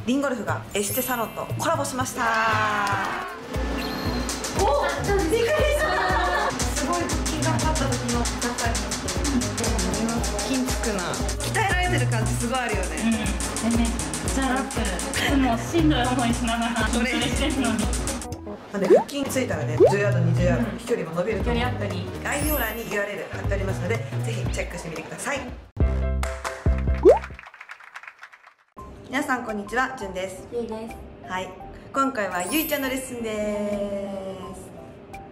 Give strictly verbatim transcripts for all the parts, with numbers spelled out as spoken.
リンゴルフがエステサロンとコラボしました。おっ、びっくりした。すごい腹筋頑張った時の何回も筋つくな。鍛えられてる感じすごいあるよね。 うん、めっちゃ楽。でもしんどい思いしながらそれしてるのに。 なんで腹筋ついたらね、じゅうヤード、にじゅうヤード、飛距離も伸びると思うので、概要欄に ユーアールエル 貼ってありますので、ぜひチェックしてみてください。皆さんこんにちは、じゅんです。 ゆいです。 はい、今回はゆいちゃんのレッスンです。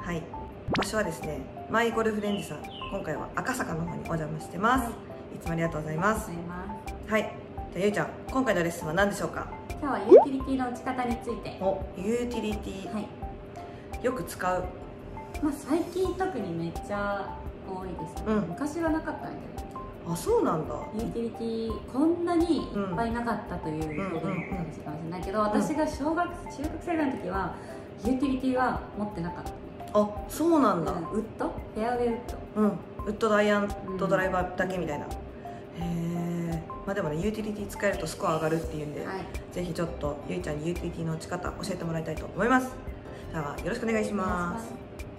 はい、場所はですね、マイゴルフレンジさん、今回は赤坂の方にお邪魔してます。はい、いつもありがとうございます。はい、じゃあゆいちゃん、今回のレッスンは何でしょうか？ 今日はユーティリティの打ち方について。 お、ユーティリティ、はい、よく使う。 まあ最近特にめっちゃ多いですね。うん、昔はなかったんだけど。 あ、そうなんだ。 ユーティリティこんなにいっぱいなかったという表現かもしれないけど、私が小学中学生ぐらいの時はユーティリティは持ってなかった。 あ、そうなんだ。 うん、ウッド、フェアウェイウッド、 うん、ウッドとアイアンとドライバーだけみたいな。うん、へえ。まあでもね、ユーティリティ使えるとスコア上がるっていうんで、はい、ぜひちょっとゆいちゃんにユーティリティの打ち方教えてもらいたいと思います。ではよろしくお願いします。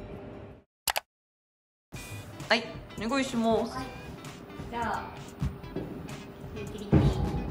はい、お願いします。はい、 じゃあユーティリティ、うん、ユ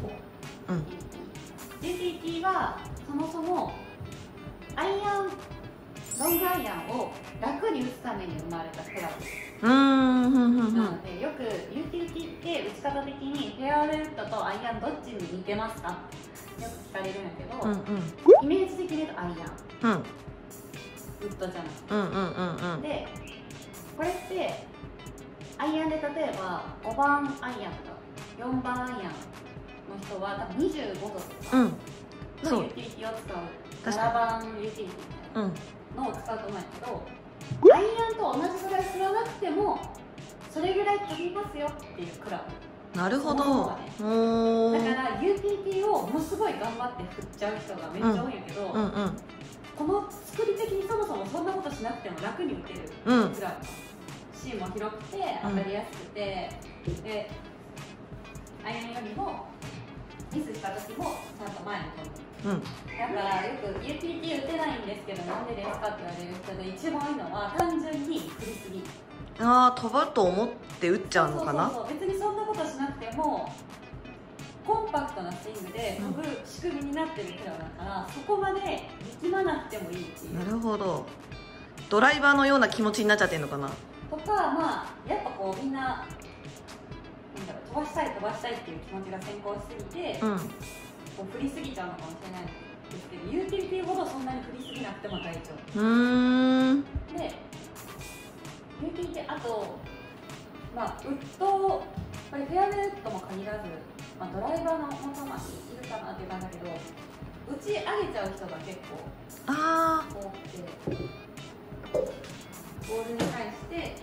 ーティリティはそもそもアイアン、ロングアイアンを楽に打つために生まれたクラブです。うーん、なのでよくユーティリティって打ち方的にフェアウェイウッドとアイアンどっちに似てますかってよく聞かれるんだけど、うんうん、イメージ的に言うとアイアン、うん、ウッドじゃなくて、うんうんうんうん、でこれってアイアンで例えばごばんアイアンとかよんばんアイアンの人は多分にじゅうごどとかのユーティリティを使う、ななばんユーティリティみたいなのを使うと思うんやけど、アイアンと同じぐらい振らなくてもそれぐらい飛びますよっていうクラブ。 なるほど、 ね、だからユーティリティをものすごい頑張って振っちゃう人がめっちゃ多いんやけど、うんうんうん、この作り的にそもそもそんなことしなくても楽に打てるクラブ、うん、芯も広くて当たりやすくて、うん、でアイアンよりもミスした時もちゃんと前に飛ぶ。うん、だからよくユーティリティ打てないんですけどなんでですかって言われる人で一番多いのは単純に振りすぎ。 ああ、飛ぶと思って打っちゃうのかな。 そうそうそう、別にそんなことしなくてもコンパクトなスイングで飛ぶ仕組みになってるクラブだから、うん、そこまで力まなくてもいいっていう。 なるほど、ドライバーのような気持ちになっちゃってるのかなとか、まあやっぱこうみんななんだろう、飛ばしたい飛ばしたいっていう気持ちが先行しすぎて、うん、こう振りすぎちゃうのかもしれないんですけど、ユーティリティほどそんなに振りすぎなくても大丈夫。うーんでユーティリティ、あと、まあ、ウッド、これフェアウェイウッドも限らず、まあ、ドライバーのもとまにいるかなっていう感じだけど、打ち上げちゃう人が結構多くて、ボールに対して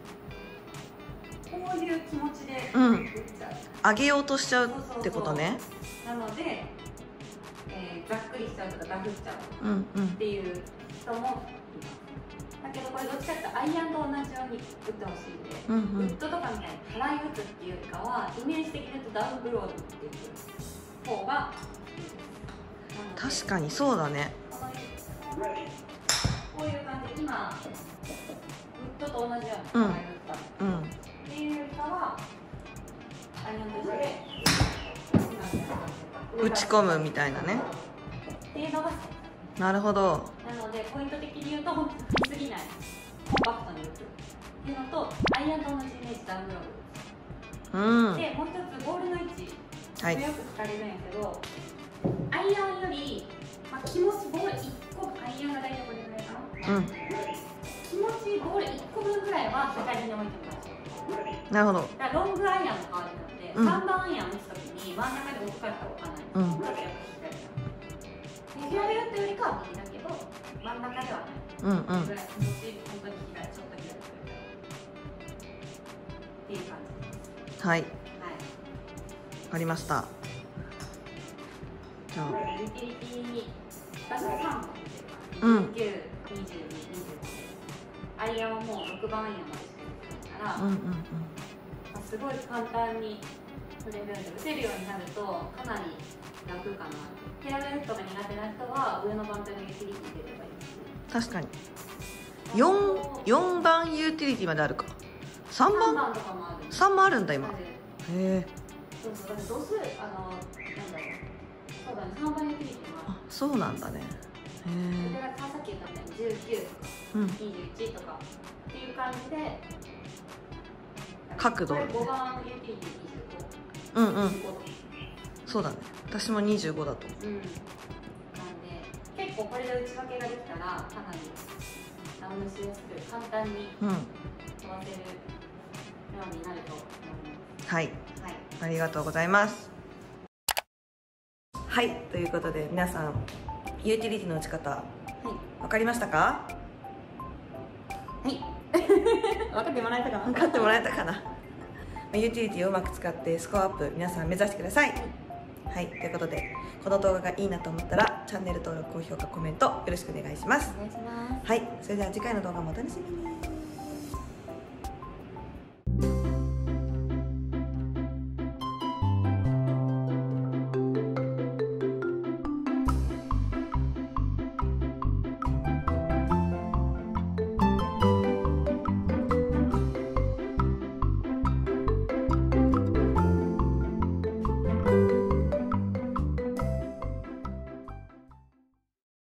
こういう気持ちで打っちゃう、うん、 上げようとしちゃうってことね。 なので、えー、ざっくりしちゃうとかダフっちゃうっていう人もいます。だけどこれどっちかっていうとアイアンと同じように打ってほしいんで、うんうん、ウッドとかみたいに払い打つっていうよりかはイメージ的に言うとダウンブローで打っていく方がいいです。 確かにそうだね。 こういう感じで今ウッドと同じように払い打った、うんうん、っていうよりかはアイアンと一緒で打ち込むみたいなねっていうのが。 なるほど。 なのでポイント的に言うと本当に振りすぎない、コンパクトに打つっていうのとアイアンと同じイメージダウンブロード、うん、でもう一つボールの位置、はい、よく聞かれるんやけど、アイアンより、まあ、気持ちボールいっこ、アイアンが大体これぐらいかな、うん、気持ちボールいっこぶんぐらいは左に置いてください。 なるほど。 だからロングアイアンの代わりなので、うん、さんばんアイアン打つときに真ん中で置くかったら置かない、うん、だからやっぱ左だ。左打ったよりかは右だけど真ん中ではない。うんうん。ぐらい気持ち本当に左、ちょっと左っていう感じです。 はい。はい。わかりました。じゃあ。 ユーティリティ場所さんぼん出てます。にじゅうきゅう、にじゅうに、にじゅうごで。アイアンはもうろくばんアイアンまでしか打ってないから、うんうんうん。まあ、すごい簡単に振れるんで打てるようになるとかなり楽かな。フェアウ上の番隊のユーティリティ出ればいい確かに 4, 4番ユーティリティまであるか。さんばんさんばんとかもある。 さんばんあるんだ今。へえ。 そうそう、だって度数、あの、なんだろう、そうだね、さんばんユーティリティもある。 あ、そうなんだね。へえ。 それがさっき言ったみたいにじゅうきゅうとか、うん、にじゅういちとかっていう感じで角度、ね、 ごばんユーティリティにじゅうご、 うんうん、そうだね。私もにじゅうごだと思う、うん、 なんで結構これで内訳ができたらかなりダウンしやすく簡単に飛ばせるようになると思います、うん、はい、はい、 ありがとうございます。はい、ということで皆さんユーティリティの打ち方、はい、分かりましたか？ はい分かってもらえたかな？ 分かってもらえたかなユーティリティをうまく使ってスコアアップ皆さん目指してください。はい、ということでこの動画がいいなと思ったらチャンネル登録、高評価、コメントよろしくお願いします。 お願いします。 はい、それでは次回の動画もお楽しみに。